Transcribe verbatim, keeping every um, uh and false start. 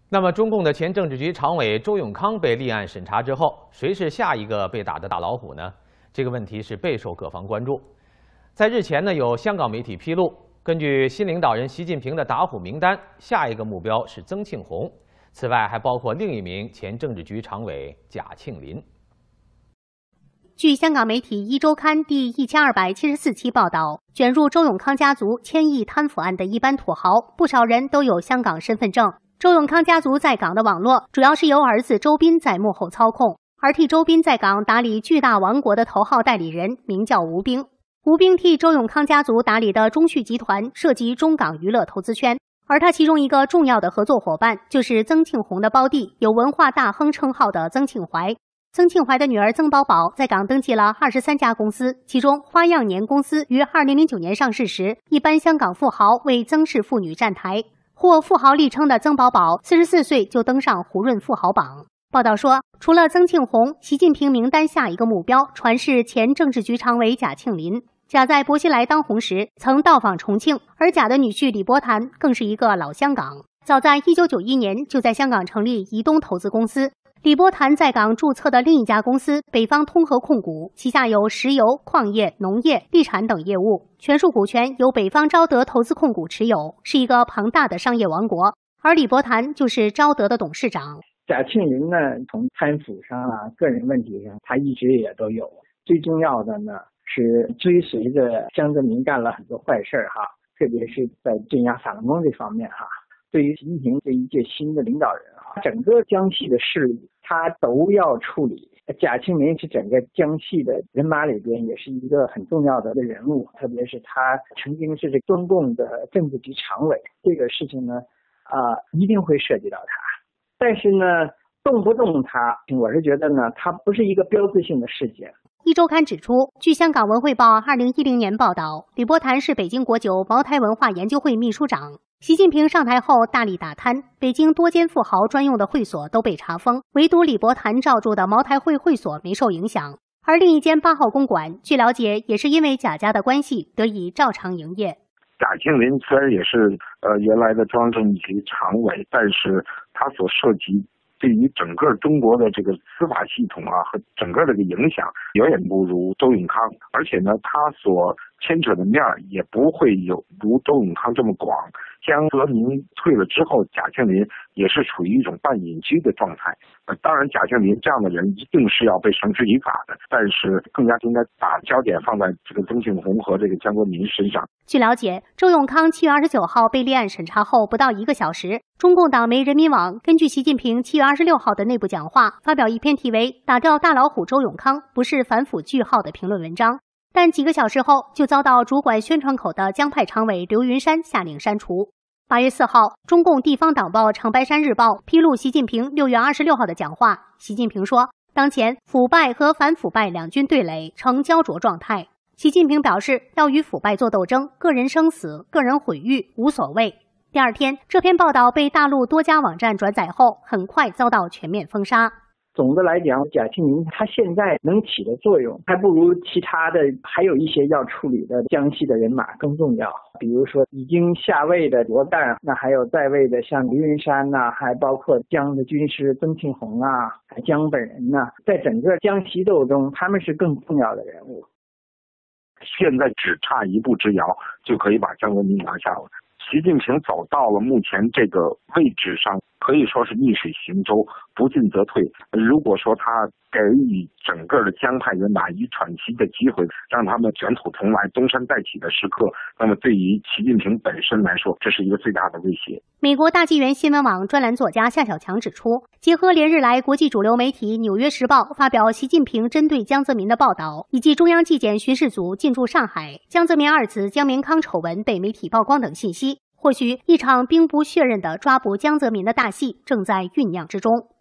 那么，中共的前政治局常委周永康被立案审查之后，谁是下一个被打的大老虎呢？这个问题是备受各方关注。在日前呢，有香港媒体披露，根据新领导人习近平的打虎名单，下一个目标是曾庆红。此外，还包括另一名前政治局常委贾庆林。 据香港媒体《一周刊》第一千二百七十四期报道，卷入周永康家族千亿贪腐案的一般土豪，不少人都有香港身份证。周永康家族在港的网络主要是由儿子周斌在幕后操控，而替周斌在港打理巨大王国的头号代理人名叫吴兵。吴兵替周永康家族打理的中旭集团涉及中港娱乐投资圈，而他其中一个重要的合作伙伴就是曾庆红的胞弟，有文化大亨称号的曾庆怀。曾庆怀的女儿曾宝宝在港登记了二十三家公司，其中花样年公司于二零零九年上市时，一般香港富豪为曾氏妇女站台。获富豪力称的曾宝宝四十四岁就登上胡润富豪榜。报道说，除了曾庆红，习近平名单下一个目标传是前政治局常委贾庆林。贾在薄熙来当红时曾到访重庆，而贾的女婿李伯坛更是一个老香港，早在一九九一年就在香港成立移东投资公司。李伯坛在港注册的另一家公司北方通和控股，旗下有石油、矿业、农业、地产等业务，全数股权由北方招德投资控股持有，是一个庞大的商业王国。而李伯坛就是招德的董事长。 贾庆林呢，从贪腐上啊、个人问题上，他一直也都有。最重要的呢，是追随着江泽民干了很多坏事哈，特别是在镇压法轮功这方面哈。对于习近平这一届新的领导人啊，整个江西的势力他都要处理。贾庆林是整个江西的人马里边也是一个很重要的人物，特别是他曾经是这中共的政治局常委，这个事情呢，啊、呃，一定会涉及到他。但是呢，动不动他，我是觉得呢，它不是一个标志性的事件。 一周刊指出，据香港文汇报二零一零年报道，李伯坛是北京国酒茅台文化研究会秘书长。习近平上台后大力打贪，北京多间富豪专用的会所都被查封，唯独李伯坛照住的茅台会会所没受影响。而另一间八号公馆，据了解也是因为贾家的关系得以照常营业。 贾庆林虽然也是呃原来的中央政治局常委，但是他所涉及对于整个中国的这个司法系统啊和整个这个影响远远不如周永康，而且呢，他所牵扯的面也不会有如周永康这么广。江泽民退了之后，贾庆林也是处于一种半隐居的状态。呃，当然，贾庆林这样的人一定是要被绳之以法的，但是更加应该把焦点放在这个曾庆红和这个江泽民身上。 据了解，周永康七月二十九号被立案审查后不到一个小时，中共党媒人民网根据习近平七月二十六号的内部讲话，发表一篇题为《打掉大老虎周永康不是反腐句号》的评论文章。但几个小时后就遭到主管宣传口的江派常委刘云山下令删除。八月四号，中共地方党报《长白山日报》披露习近平六月二十六号的讲话。习近平说，当前腐败和反腐败两军对垒，呈焦灼状态。习近平表示，要与腐败作斗争，个人生死、个人毁誉无所谓。第二天，这篇报道被大陆多家网站转载后，很快遭到全面封杀。 总的来讲，贾庆林他现在能起的作用，还不如其他的还有一些要处理的江西的人马更重要。比如说已经下位的罗干，那还有在位的像刘云山呐、啊，还包括江的军师曾庆红啊，江本人呐、啊，在整个江西斗中，他们是更重要的人物。 现在只差一步之遥，就可以把江泽民拿下了。习近平走到了目前这个位置上，可以说是逆水行舟，不进则退。如果说他给予整个的江派人马以喘息的机会，让他们卷土重来、东山再起的时刻，那么对于习近平本身来说，这是一个最大的威胁。 美国大纪元新闻网专栏作家夏小强指出，结合连日来国际主流媒体《纽约时报》发表习近平针对江泽民的报道，以及中央纪检巡视组进驻上海、江泽民二子江明康丑闻被媒体曝光等信息，或许一场兵不血刃的抓捕江泽民的大戏正在酝酿之中。